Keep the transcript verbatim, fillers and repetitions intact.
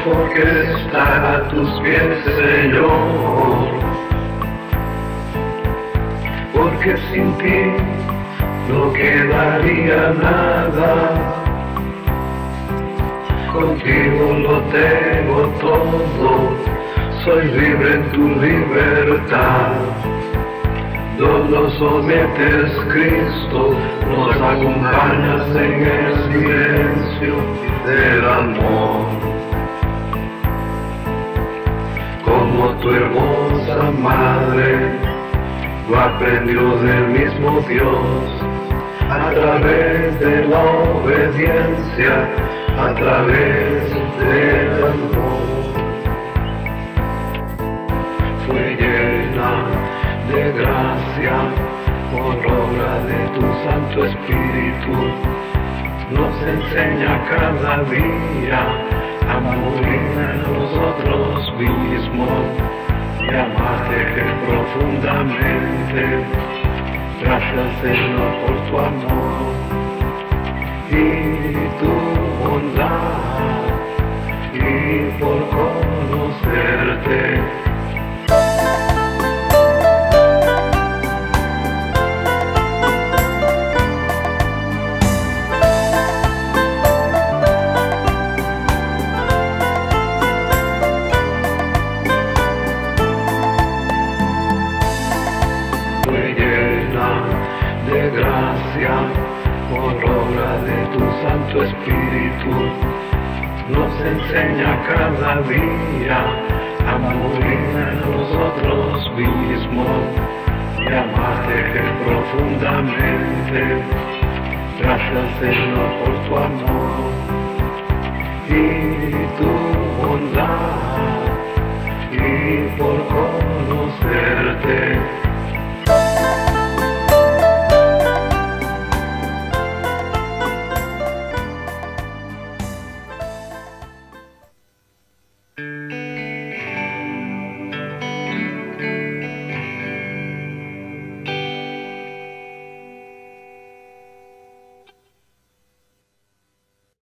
porque estar a tus pies, Señor, porque sin ti no quedaría nada. Contigo lo tengo todo, soy libre en tu libertad. Nos lo sometes, Cristo, nos acompañas en el silencio del amor. Como tu hermosa madre lo aprendió del mismo Dios, a través de la obediencia, a través del amor. Fue llena de gracia por obra de tu Santo Espíritu, nos enseña cada día a morir en nosotros mismos y amarte profundamente. Gracias, Señor, por tu amor y tu bondad y por conocerte. De gracia, por obra de tu Santo Espíritu, nos enseña cada día a morir en nosotros mismos y amarte profundamente. Gracias, Señor, por tu amor y tu bondad y por conocerte.